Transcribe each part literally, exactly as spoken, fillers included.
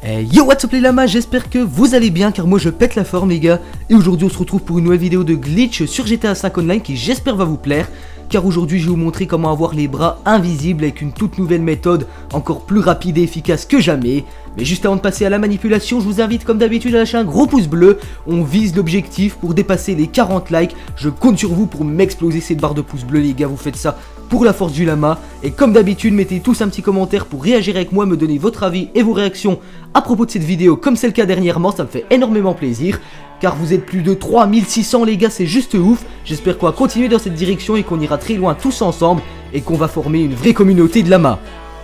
Hey, yo, what's up les lamas, j'espère que vous allez bien car moi je pète la forme les gars. Et aujourd'hui on se retrouve pour une nouvelle vidéo de glitch sur G T A cinq Online qui j'espère va vous plaire. Car aujourd'hui je vais vous montrer comment avoir les bras invisibles avec une toute nouvelle méthode encore plus rapide et efficace que jamais. Mais juste avant de passer à la manipulation, je vous invite comme d'habitude à lâcher un gros pouce bleu. On vise l'objectif pour dépasser les quarante likes. Je compte sur vous pour m'exploser cette barre de pouce bleu les gars, vous faites ça pour la force du lama. Et comme d'habitude, mettez tous un petit commentaire pour réagir avec moi, me donner votre avis et vos réactions à propos de cette vidéo comme c'est le cas dernièrement, ça me fait énormément plaisir. Car vous êtes plus de trois mille six cents les gars, c'est juste ouf. J'espère qu'on va continuer dans cette direction et qu'on ira très loin tous ensemble et qu'on va former une vraie communauté de lama.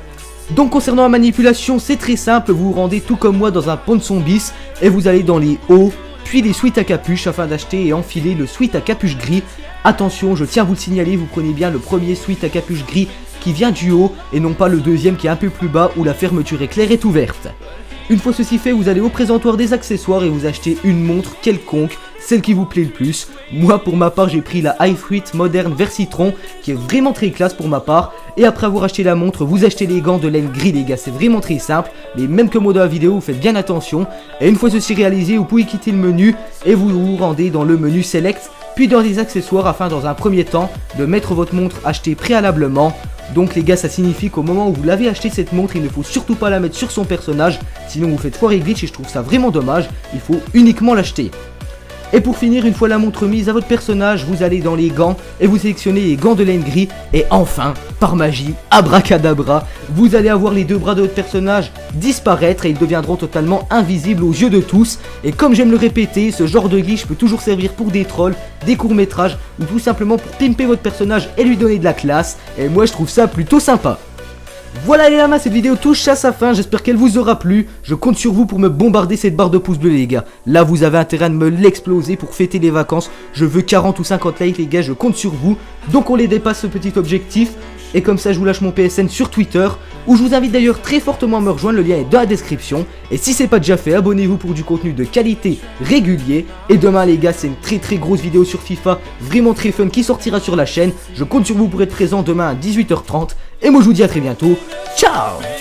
Donc concernant la manipulation, c'est très simple, vous vous rendez tout comme moi dans un ponton bis et vous allez dans les hauts, puis les suites à capuche afin d'acheter et enfiler le suite à capuche gris. Attention, je tiens à vous le signaler, vous prenez bien le premier suite à capuche gris qui vient du haut et non pas le deuxième qui est un peu plus bas où la fermeture éclair est ouverte. Une fois ceci fait, vous allez au présentoir des accessoires et vous achetez une montre quelconque, celle qui vous plaît le plus. Moi pour ma part j'ai pris la iFruit moderne vert citron qui est vraiment très classe pour ma part. Et après avoir acheté la montre, vous achetez les gants de laine gris les gars, c'est vraiment très simple. Mais même que moi dans la vidéo, vous faites bien attention. Et une fois ceci réalisé, vous pouvez quitter le menu et vous vous rendez dans le menu Select, puis dans les accessoires afin dans un premier temps de mettre votre montre achetée préalablement. Donc les gars, ça signifie qu'au moment où vous l'avez acheté cette montre, il ne faut surtout pas la mettre sur son personnage, sinon vous faites foirer glitch et je trouve ça vraiment dommage, il faut uniquement l'acheter. Et pour finir, une fois la montre mise à votre personnage, vous allez dans les gants et vous sélectionnez les gants de laine gris. Et enfin, par magie, abracadabra, vous allez avoir les deux bras de votre personnage disparaître et ils deviendront totalement invisibles aux yeux de tous. Et comme j'aime le répéter, ce genre de glitch peut toujours servir pour des trolls, des courts-métrages ou tout simplement pour pimper votre personnage et lui donner de la classe. Et moi je trouve ça plutôt sympa. Voilà les lamas, cette vidéo touche à sa fin, j'espère qu'elle vous aura plu. Je compte sur vous pour me bombarder cette barre de pouces bleus les gars. Là vous avez intérêt à me l'exploser pour fêter les vacances. Je veux quarante ou cinquante likes les gars, je compte sur vous. Donc on les dépasse ce petit objectif. Et comme ça je vous lâche mon P S N sur Twitter, où je vous invite d'ailleurs très fortement à me rejoindre, le lien est dans la description. Et si c'est pas déjà fait, abonnez-vous pour du contenu de qualité régulier. Et demain les gars, c'est une très très grosse vidéo sur FIFA, vraiment très fun qui sortira sur la chaîne. Je compte sur vous pour être présent demain à dix-huit heures trente. Et moi je vous dis à très bientôt, ciao.